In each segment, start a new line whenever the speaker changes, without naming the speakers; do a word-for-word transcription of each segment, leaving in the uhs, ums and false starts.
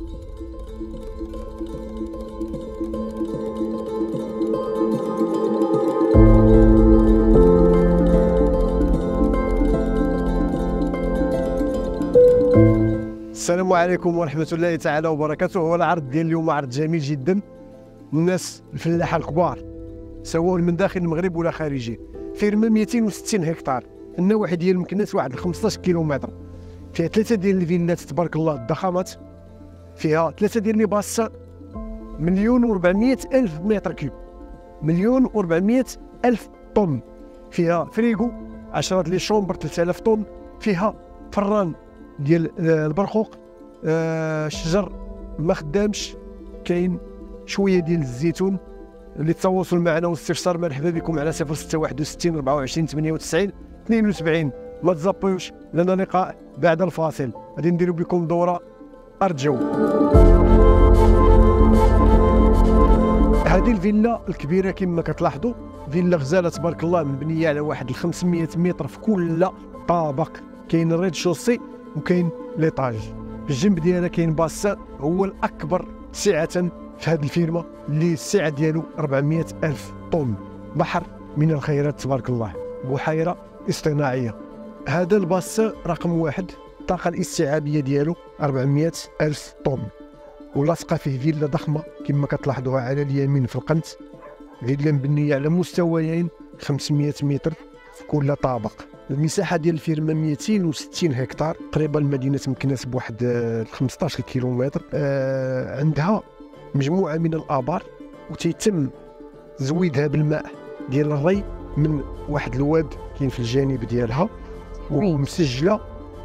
السلام عليكم ورحمة الله تعالى وبركاته. هو العرض ديال اليوم عرض جميل جدا. الناس الفلاحة الكبار سواء من داخل المغرب ولا خارجه. فيرما مئتين وستين هكتار، النواحي ديال مكناس واحد خمسطاش كيلومتر، فيها ثلاثة ديال الفيلات تبارك الله الضخامات، فيها ثلاثة ديال لي باص مليون وربعمية ألف متر كيوب، مليون وربعمية ألف طن، فيها فريغو عشرة لي شومبر ثلاثة آلاف طن، فيها فران ديال البرقوق، آه الشجر ما خدامش، كاين شويه ديال الزيتون. للتواصل معنا والاستفسار مرحبا بكم على صفر ستة واحد وستين أربعة وعشرين ثمانية وتسعين اثنين وسبعين. ما تزابيوش، لنا لقاء بعد الفاصل، غادي نديرو بكم دوره ارجو. هذه الفيلا الكبيره كما كتلاحظوا، فيلا غزاله تبارك الله، مبنيه على واحد خمسمية متر في كل طابق. كاين الريد شوسي وكاين ليطاج. في الجنب ديالها كاين باسا هو الاكبر سعه في هذه الفيرما، اللي السعه ديالو أربعمية ألف طن. بحر من الخيرات تبارك الله، بحيره اصطناعيه. هذا الباسا رقم واحد، الطاقه الاستيعابيه ديالو أربعمية ألف طن، ولاصقه فيه فيلا ضخمه كما كتلاحظوها على اليمين في القنت. فيلا مبنيه على مستويين خمسمية متر في كل طابق. المساحه ديال الفيرما مئتين وستين هكتار، قريبه لمدينه مكناس بواحد خمسطاش كيلومتر. آه عندها مجموعه من الابار، وتيتم زويدها بالماء ديال الري من واحد الواد كاين في الجانب ديالها، ومسجله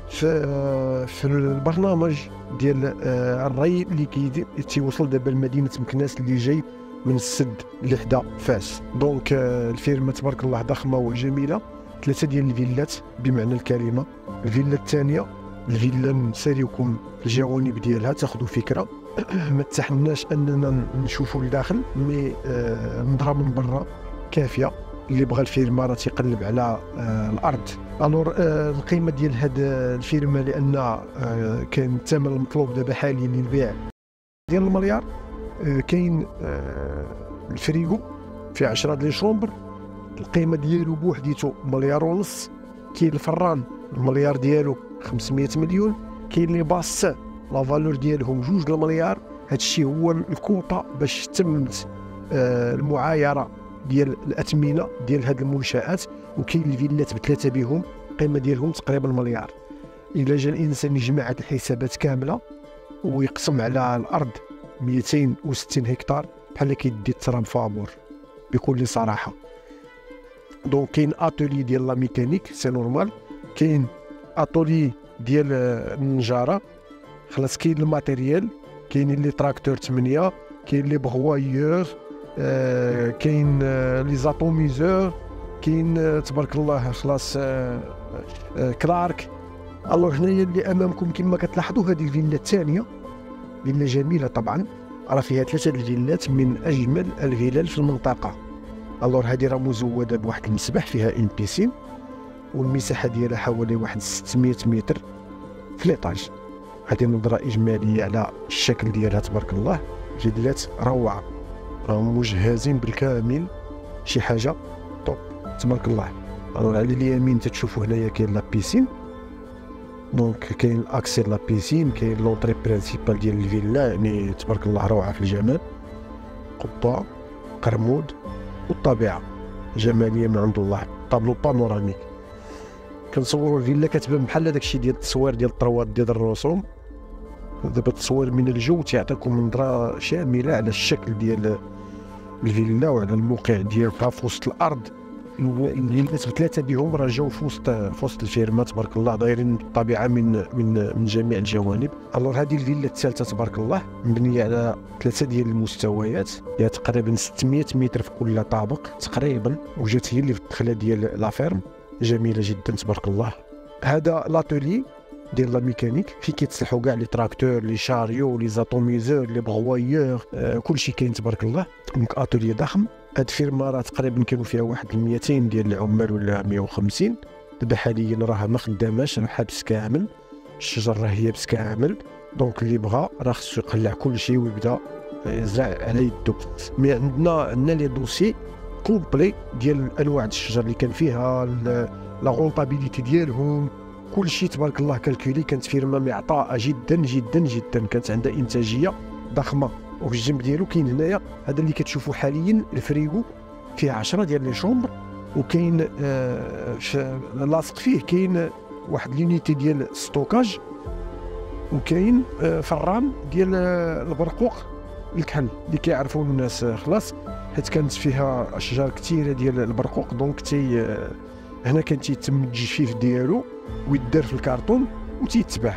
في في البرنامج ديال الري اللي كيوصل دابا لمدينه مكناس اللي جاي من السد اللي حدا فاس. دونك الفيرما تبارك الله ضخمه وجميله. ثلاثه ديال الفيلات بمعنى الكلمه. الفيلا الثانيه، الفيلا نساليوكم الجوانب ديالها تاخذوا فكره. ما تسحناش اننا نشوفوا لداخل، مي آه نظره من برا كافيه. اللي بغى الفيرما راه تيقلب على آه الارض. الور آه القيمه ديال هاد الفيرما، لان آه كان الثمن المطلوب دابا حاليا للبيع ديال المليار. آه كاين آه الفريغو فيه عشرة ديال شومبر، القيمه ديالو بوحديتو مليار ونص. كاين الفران المليار ديالو خمسمية مليون. كاين لي باص لا فالور ديالهم جوج المليار. هادشي هو الكوطه باش تمت آه المعايره ديال الاثمنه ديال هاد المنشات. وكاين الفيلات بثلاثه بهم القيمه ديالهم تقريبا مليار. الا جا الانسان يجمع هاد الحسابات كامله ويقسم على الارض مئتين وستين هكتار، بحال كيدي التراب فابور بكل صراحه. دونك كاين اتولي ديال لا ميكانيك سي نورمال، كاين اتولي ديال النجاره، خلاص كاين الماتيريال، كاين لي تراكتور ثمانية، كاين لي بغوايور، آه كاين آه لي زاتوميزور، كاين آه تبارك الله خلاص آه آه كلارك. الوغ هنايا اللي امامكم كما كتلاحظوا هذه الفيلا الثانيه، فيلا جميله طبعا، راه فيها ثلاثه الفيلات من اجمل الفلل في المنطقه. الوغ هذه راه مزوده بواحد المسبح، فيها ان بيسين، والمساحه ديالها حوالي واحد ستمية متر في ليطاج. هذه نظره اجماليه على الشكل ديالها تبارك الله. فيلات روعه، راهم مجهزين بالكامل، شي حاجه طوب تبارك الله. الوغ على اليمين تتشوفوا هنايا كاين لا بيسين، دونك كاين الاكسي لا بيسين، كاين لونطري برينسيبال ديال الفيلا، يعني تبارك الله روعه في الجمال. قبه، قرمود، والطبيعه جماليه من عند الله. طابلو بانوراميك. كنصوروا الفيلا كتبان بحال داك الشيء ديال التصوير ديال الطروات ديال الرسوم. دابا التصوير من الجو تيعطيكم نظره شامله على الشكل ديال الفيلا وعلى الموقع ديالها في وسط الارض. الفيلات بثلاثه بهم راه جاو في وسط في وسط الفيرما تبارك الله، دايرين الطبيعه من من من جميع الجوانب. الوغ هذه الفيلا الثالثه تبارك الله مبنيه على ثلاثه ديال المستويات، فيها تقريبا ستمية متر في كل طابق تقريبا، وجات هي اللي في الدخله ديال لافيرم، جميله جدا تبارك الله. هذا لاتولي ديال لا ميكانيك، فين كيتصلحوا كاع لي تراكتور، لي شاريو، لي زاتوميزور، لي بغوايور، آه كلشي كاين تبارك الله. دونك اتولي ضخم. هاد فيرما راه تقريبا كانوا فيها واحد مئتين ديال العمال ولا مئة وخمسين. دابا حاليا راها ما خداماش، راه حابس كامل، الشجر راه يابس كامل، دونك اللي بغى راه خصو يقلع كلشي ويبدا يزرع على يدو. مي عندنا عندنا لي دوسي كومبلي ديال انواع الشجر اللي كان فيها لا غونطابيليتي ديالهم، كلشي تبارك الله كالكولي. كانت فيرما معطاءه جدا جدا جدا، كانت عندها انتاجيه ضخمه. وفي الجنب ديالو كاين هنايا هذا اللي كتشوفوا حاليا الفريغو فيه عشرة ديال لي شومبر، وكاين آه لاصق فيه كاين واحد لونيتي ديال ستوكاج، وكاين آه فران ديال آه البرقوق الكحل اللي كيعرفوا الناس آه خلاص، حيت كانت فيها اشجار كثيره ديال البرقوق. دونك تي آه هنا كان تيتم التجفيف ديالو ويدار في الكرتون وتيتباع.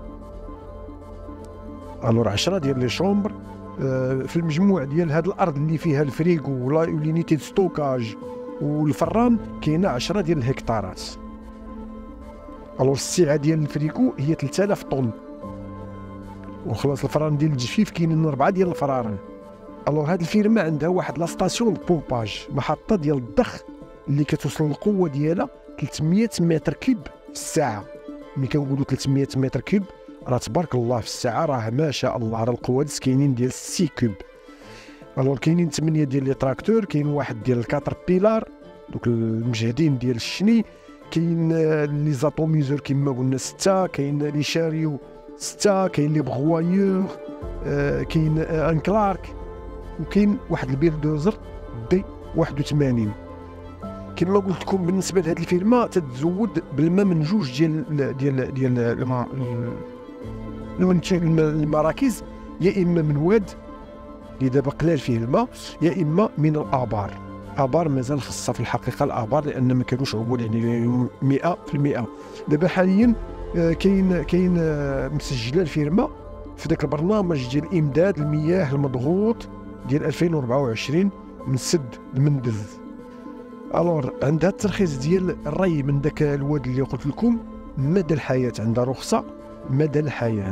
الور عشرة ديال لي شومبر آه في المجموع ديال هاد الارض اللي فيها الفريغو ولا لونيتي دو ستوكاج والفران كاينه عشرة ديال الهكتارات. الور السعه ديال الفريغو هي ثلاثة آلاف طن، وخلاص الفران ديال التجفيف كاينين أربعة ديال الفرارن. الور هاد الفيرما عندها واحد لا ستاسيون دو بومباج، محطه ديال الضخ اللي كتوصل القوه ديالها ثلاثمية متر كيب في الساعه. ملي كنقولوا ثلاثمية متر كيب راه تبارك الله في الساعه راه ما شاء الله، راه القوادس كاينين ديال ستة كيب. الور كاينين ثمانية ديال لي تراكتور، كاين واحد ديال الكاتر بيلار دوك المجهدين ديال الشني، كاين لي زاتوميزور كما قلنا ستة، كاين لي شاريو ستة، كاين لي بغوايور، آه كاين آه ان كلارك، وكاين واحد البيلدوزر دي واحد وثمانين. كما قلت لكم بالنسبه لهذه الفيرما تتزود بالماء من جوج ديال ديال ديال الماء المراكز، يا اما من واد اللي دابا قلال فيه الماء، يا اما من الابار. ابار مازال خاصها في الحقيقه الابار لان ما كانوش عبول يعني مئة في المئة. دابا حاليا كاين كاين مسجله الفيرما في ذاك البرنامج ديال امداد المياه المضغوط ديال ألفين وأربعة وعشرين من سد المندز. الور عندها الترخيص ديال الري من ذاك الواد اللي قلت لكم مدى الحياه، عندها رخصه مدى الحياه.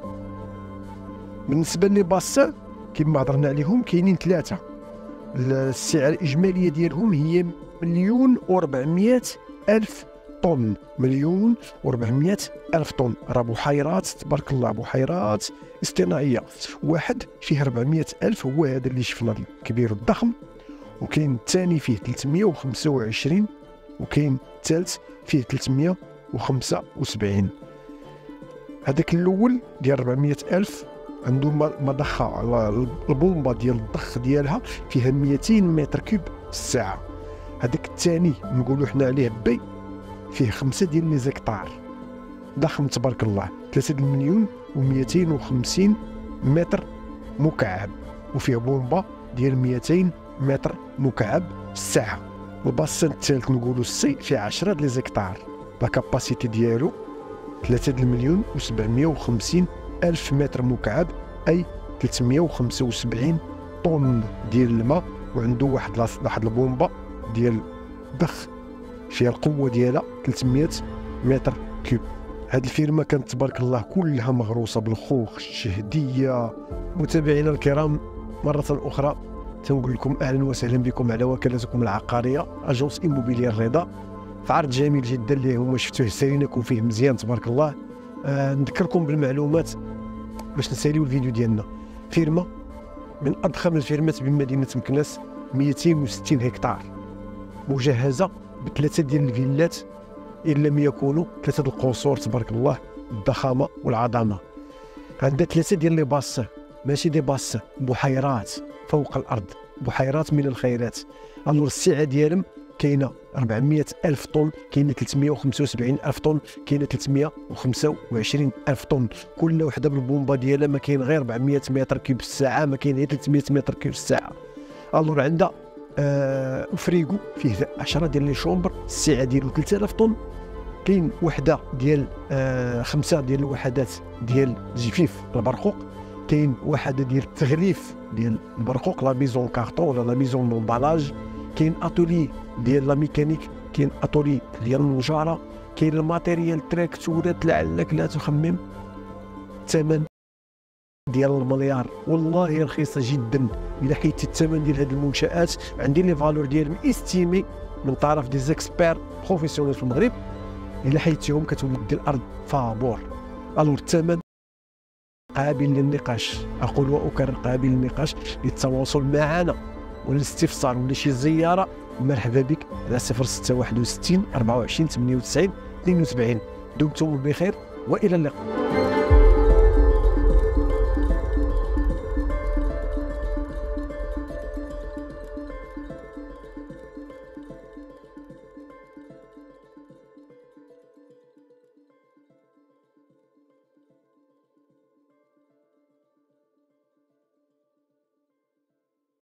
بالنسبه لي باسان كما هضرنا عليهم كاينين ثلاثه، السعه الاجماليه ديالهم هي مليون وربعمية الف طن، مليون وربعمية الف طن. راه بحيرات تبارك الله، بحيرات اصطناعيه. واحد فيه أربعمية الف هو هذا اللي شفنا الكبير الضخم، وكاين الثاني فيه ثلاثمية وخمسة وعشرين، وكاين الثالث فيه ثلاثمية وخمسة وسبعين. هذاك الاول ديال أربعمية الف عنده مضخه، البومبه ديال الضخ ديالها فيها مئتين متر كيب في الساعه. هذاك الثاني نقولوا حنا عليه بي فيه خمسة ديال لي زيكتار، ضخم تبارك الله، ثلاثة المليون ومئتين وخمسين متر مكعب، وفيه بومبه ديال مئتين متر مكعب في الساعه. الباسان الثالث نقولوا السي فيه عشرة ديال لي زيكتار، لا كاباسيتي ديالو ثلاثة المليون وسبعمية وخمسين ألف متر مكعب، أي ثلاثمية وخمسة وسبعين طن ديال الماء، وعنده واحد واحد البومبه ديال ضخ فيها القوه ديالها ثلاثمية متر كيوب. هذه الفيرما كانت تبارك الله كلها مغروسه بالخوخ الشهديه. متابعينا الكرام مره اخرى تنقول لكم اهلا وسهلا بكم على وكالتكم العقاريه اجونس ايموبيليير الرضا، في عرض جميل جدا اللي هما شفتوه ساليناكم فيه مزيان تبارك الله. آه نذكركم بالمعلومات باش نساليو الفيديو ديالنا. فيرما من اضخم الفيرمات بمدينه مكناس، مئتين وستين هكتار، مجهزه بثلاثه ديال الفيلات ان لم يكونوا ثلاثه القصور تبارك الله، الضخامه والعظمه. عندها ثلاثه ديال لي باسان، ماشي دي باسان، بحيرات فوق الارض، بحيرات من الخيرات. الور السعه ديالهم كاينه أربعمية ألف طن، كاينه ثلاثمية وخمسة وسبعين ألف طن، كاينه ثلاثمية وخمسة وعشرين ألف طن، كل وحده بالبومبه ديالها. ما كاين غير أربعمية متر كيب في الساعه، ما كاين غير ثلاثمية متر كيب في الساعه. الور عندها آه فريغو فيه عشرة ديال لي شومبر، السعه ديالو ثلاثة آلاف طن. كاين وحده ديال آه خمسه ديال الوحدات ديال جفيف البرقوق، كاين وحده ديال التغليف ديال البرقوق لا ميزون كارطون ولا لا ميزون دومبالاج، كاين اتولي ديال لا ميكانيك، كاين اتولي ديال النجاره، كاين الماتيريال تراكتورات لعلك لا تخمم. الثمن ديال المليار والله رخيصه جدا. الا حيت الثمن ديال هذه المنشات عندي لي فالور ديالهم استيمي من طرف دي زيكسبير بروفيسيونيل في المغرب، الا حيتهم كتولد الارض فابور. الور الثمن قابل للنقاش. أقول وأكرر قابل للنقاش. للتواصل معنا والاستفسار ولا شي زيارة مرحبا بك على صفر ستة واحد وستين أربعة وعشرين ثمانية وتسعين اثنين وسبعين. دمتم بخير وإلى اللقاء.